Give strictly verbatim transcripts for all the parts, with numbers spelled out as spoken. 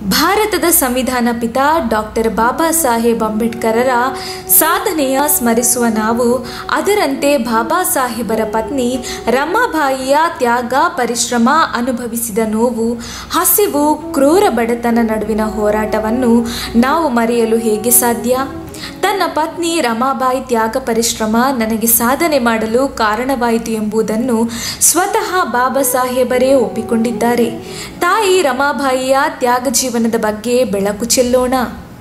ಭಾರತದ ಸಂವಿಧಾನ ಪಿತ ಡಾಕ್ಟರ್ ಬಾಬಾ ಸಾಹೇಬ್ ಅಂಬೇಡ್ಕರರ ಸಾಧನೆಯ ಸ್ಮರಿಸುವ ನಾವು ಅದರಂತೆ ಬಾಬಾ ಸಾಹೇಬರ ಪತ್ನಿ ರಮಾಬಾಯಿಯ ತ್ಯಾಗ, ಪರಿಶ್ರಮ, ಅನುಭವಿಸಿದ ನೋವು, ಹಸಿವು, ಕ್ರೂರ ಬಡತನ ನಡುವಿನ ಹೋರಾಟವನ್ನು ನಾವು ಮರೆಯಲು ಹೇಗೆ ಸಾಧ್ಯ? ತನ್ನ ಪತ್ನಿ ರಮಾಬಾಯಿ ತ್ಯಾಗ ಪರಿಶ್ರಮ ನನಗೆ ಸಾಧನೆ ಮಾಡಲು ಕಾರಣವಾಯಿತು ಎಂಬುದನ್ನು ಸ್ವತಃ ಬಾಬಾ ಸಾಹೇಬರೇ ಒಪ್ಪಿಕೊಂಡಿದ್ದಾರೆ. ತಾಯಿ ರಮಾಬಾಯಿಯ ತ್ಯಾಗ ಜೀವನದ ಬಗ್ಗೆ ಬೆಳಕು ಚೆಲ್ಲೋಣ.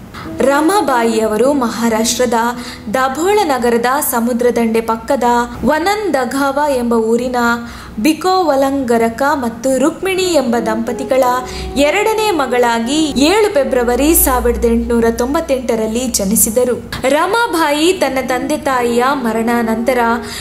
ರಮಾಬಾಯಿಯವರು ಮಹಾರಾಷ್ಟ್ರದ ದಾಭೋಳ ನಗರದ ಸಮುದ್ರ ದಂಡೆ ಪಕ್ಕದ ವನಂದಗಾವ ಎಂಬ ಊರಿನ ಬಿಕೋವಲಂಗರಕ ಮತ್ತು ರುಕ್ಮಿಣಿ ಎಂಬ ದಂಪತಿಗಳ ಎರಡನೇ ಮಗಳಾಗಿ ಏಳು ಫೆಬ್ರವರಿ ಸಾವಿರದ ಎಂಟುನೂರ ತೊಂಬತ್ತೆಂಟರಲ್ಲಿ ಜನಿಸಿದರು. ರಮಾಬಾಯಿ ತನ್ನ ತಂದೆ ತಾಯಿಯ ಮರಣಾನಂತರ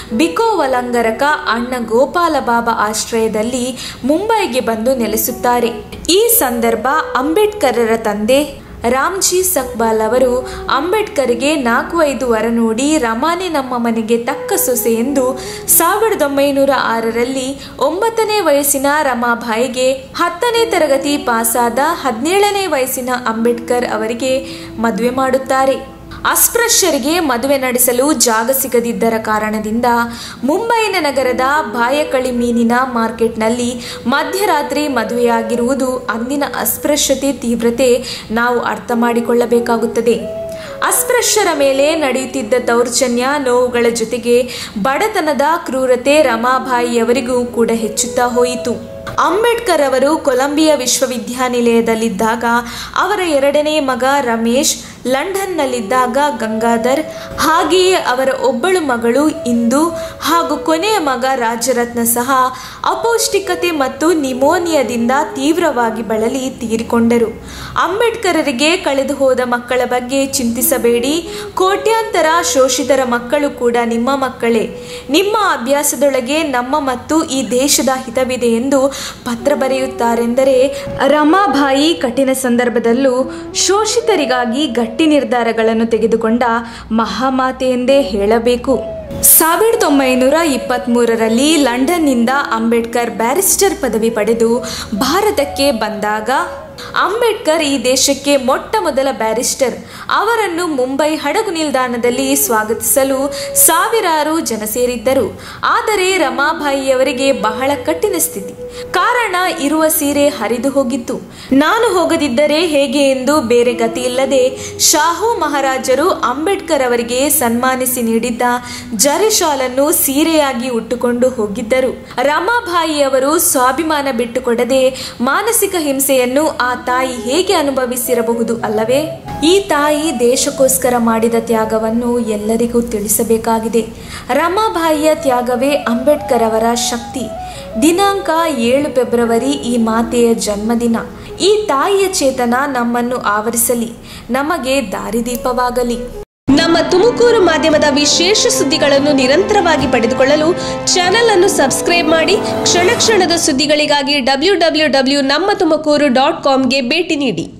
ಬಿಕೋವಲಂಗರಕ ಅಣ್ಣ ಗೋಪಾಲ ಬಾಬಾ ಆಶ್ರಯದಲ್ಲಿ ಮುಂಬೈಗೆ ಬಂದು ನೆಲೆಸುತ್ತಾರೆ. ಈ ಸಂದರ್ಭ ಅಂಬೇಡ್ಕರರ ತಂದೆ ರಾಮ್ಜಿ ಸಕ್ಪಾಲ್ ಅವರು ಅಂಬೇಡ್ಕರ್ಗೆ ನಾಲ್ಕು ಐದು ವರ ನೋಡಿ ರಮಾನೆ ನಮ್ಮ ಮನೆಗೆ ತಕ್ಕ ಸೊಸೆ ಎಂದು ಸಾವಿರದ ಒಂಬೈನೂರ ಆರರಲ್ಲಿ ಒಂಬತ್ತನೇ ವಯಸ್ಸಿನ ರಮಾಬಾಯಿಗೆ ಹತ್ತನೇ ತರಗತಿ ಪಾಸಾದ ಹದಿನೇಳನೇ ವಯಸ್ಸಿನ ಅಂಬೇಡ್ಕರ್ ಅವರಿಗೆ ಮದುವೆ ಮಾಡುತ್ತಾರೆ. ಅಸ್ಪೃಶ್ಯರಿಗೆ ಮದುವೆ ನಡೆಸಲು ಜಾಗ ಸಿಗದಿದ್ದರ ಕಾರಣದಿಂದ ಮುಂಬೈನ ನಗರದ ಬಾಯಕಳಿ ಮೀನಿನ ಮಾರ್ಕೆಟ್ನಲ್ಲಿ ಮಧ್ಯರಾತ್ರಿ ಮದುವೆಯಾಗಿರುವುದು ಅಂದಿನ ಅಸ್ಪೃಶ್ಯತೆ ತೀವ್ರತೆ ನಾವು ಅರ್ಥ ಮಾಡಿಕೊಳ್ಳಬೇಕಾಗುತ್ತದೆ. ಅಸ್ಪೃಶ್ಯರ ಮೇಲೆ ನಡೆಯುತ್ತಿದ್ದ ದೌರ್ಜನ್ಯ, ನೋವುಗಳ ಜೊತೆಗೆ ಬಡತನದ ಕ್ರೂರತೆ ರಮಾಬಾಯಿಯವರಿಗೂ ಕೂಡ ಹೆಚ್ಚುತ್ತಾ ಹೋಯಿತು. ಅಂಬೇಡ್ಕರ್ ಅವರು ಕೊಲಂಬಿಯಾ ವಿಶ್ವವಿದ್ಯಾನಿಲಯದಲ್ಲಿದ್ದಾಗ ಅವರ ಎರಡನೇ ಮಗ ರಮೇಶ್, ಲಂಡನ್ನಲ್ಲಿದ್ದಾಗ ಗಂಗಾಧರ್, ಹಾಗೆಯೇ ಅವರ ಒಬ್ಬಳು ಮಗಳು ಇಂದು ಹಾಗೂ ಕೊನೆಯ ಮಗ ರಾಜರತ್ನ ಸಹ ಅಪೌಷ್ಟಿಕತೆ ಮತ್ತು ನಿಮೋನಿಯಾದಿಂದ ತೀವ್ರವಾಗಿ ಬಳಲಿ ತೀರಿಕೊಂಡರು. ಅಂಬೇಡ್ಕರರಿಗೆ ಕಳೆದು ಹೋದ ಮಕ್ಕಳ ಬಗ್ಗೆ ಚಿಂತಿಸಬೇಡಿ, ಕೋಟ್ಯಾಂತರ ಶೋಷಿತರ ಮಕ್ಕಳು ಕೂಡ ನಿಮ್ಮ ಮಕ್ಕಳೇ. ನಿಮ್ಮ ಅಭ್ಯಾಸದೊಳಗೆ ನಮ್ಮ ಮತ್ತು ಈ ದೇಶದ ಹಿತವಿದೆ ಎಂದು ಪತ್ರ ಬರೆಯುತ್ತಾರೆಂದರೆ ರಮಾಬಾಯಿ ಕಠಿಣ ಸಂದರ್ಭದಲ್ಲೂ ಶೋಷಿತರಿಗಾಗಿ ಗಟ್ಟಿ ನಿರ್ಧಾರಗಳನ್ನು ತೆಗೆದುಕೊಂಡ ಮಹಾಮಾತೆ ಎಂದೇ ಹೇಳಬೇಕು. ಸಾವಿರದ ಒಂಬೈನೂರ ಇಪ್ಪತ್ತ್ ಮೂರರಲ್ಲಿ ಲಂಡನ್ನಿಂದ ಅಂಬೇಡ್ಕರ್ ಬ್ಯಾರಿಸ್ಟರ್ ಪದವಿ ಪಡೆದು ಭಾರತಕ್ಕೆ ಬಂದಾಗ ಅಂಬೇಡ್ಕರ್ ಈ ದೇಶಕ್ಕೆ ಮೊಟ್ಟ ಮೊದಲ ಬ್ಯಾರಿಸ್ಟರ್. ಅವರನ್ನು ಮುಂಬೈ ಹಡಗು ನಿಲ್ದಾಣದಲ್ಲಿ ಸ್ವಾಗತಿಸಲು ಸಾವಿರಾರು ಜನ ಸೇರಿದ್ದರು. ಆದರೆ ರಮಾಬಾಯಿಯವರಿಗೆ ಬಹಳ ಕಠಿಣ ಸ್ಥಿತಿ. ಕಾರಣ, ಇರುವ ಸೀರೆ ಹರಿದು ಹೋಗಿತ್ತು. ನಾನು ಹೋಗದಿದ್ದರೆ ಹೇಗೆ ಎಂದು ಬೇರೆ ಗತಿ ಇಲ್ಲದೆ ಶಾಹು ಮಹಾರಾಜರು ಅಂಬೇಡ್ಕರ್ ಅವರಿಗೆ ಸನ್ಮಾನಿಸಿ ನೀಡಿದ್ದ ಜರಿ ಶಾಲನ್ನು ಸೀರೆಯಾಗಿ ಉಟ್ಟುಕೊಂಡು ಹೋಗಿದ್ದರು. ರಮಾಬಾಯಿಯವರು ಸ್ವಾಭಿಮಾನ ಬಿಟ್ಟುಕೊಡದೆ ಮಾನಸಿಕ ಹಿಂಸೆಯನ್ನು ಆ ತಾಯಿ ಹೇಗೆ ಅನುಭವಿಸಿರಬಹುದು ಅಲ್ಲವೇ? ಈ ತಾಯಿ ದೇಶಕ್ಕೋಸ್ಕರ ಮಾಡಿದ ತ್ಯಾಗವನ್ನು ಎಲ್ಲರಿಗೂ ತಿಳಿಸಬೇಕಾಗಿದೆ. ರಮಾಬಾಯಿಯ ತ್ಯಾಗವೇ ಅಂಬೇಡ್ಕರ್ ಅವರ ಶಕ್ತಿ. ದಿನಾಂಕ ಏಳು ಫೆಬ್ರವರಿ ಈ ಮಾತೆಯ ಜನ್ಮದಿನ. ಈ ತಾಯಿಯ ಚೇತನ ನಮ್ಮನ್ನು ಆವರಿಸಲಿ, ನಮಗೆ ದಾರಿದೀಪವಾಗಲಿ. ನಮ್ಮ ತುಮಕೂರು ಮಾಧ್ಯಮದ ವಿಶೇಷ ಸುದ್ದಿಗಳನ್ನು ನಿರಂತರವಾಗಿ ಪಡೆದುಕೊಳ್ಳಲು ಚಾನೆಲ್ ಅನ್ನು ಸಬ್ಸ್ಕ್ರೈಬ್ ಮಾಡಿ. ಕ್ಷಣ ಕ್ಷಣದ ಸುದ್ದಿಗಳಿಗಾಗಿ ಡಬ್ಲ್ಯೂ ಡಬ್ಲ್ಯೂ ಡಬ್ಲ್ಯೂ ನಮ್ಮ ತುಮಕೂರು ಡಾಟ್ ಕಾಮ್ಗೆ ಭೇಟಿ ನೀಡಿ.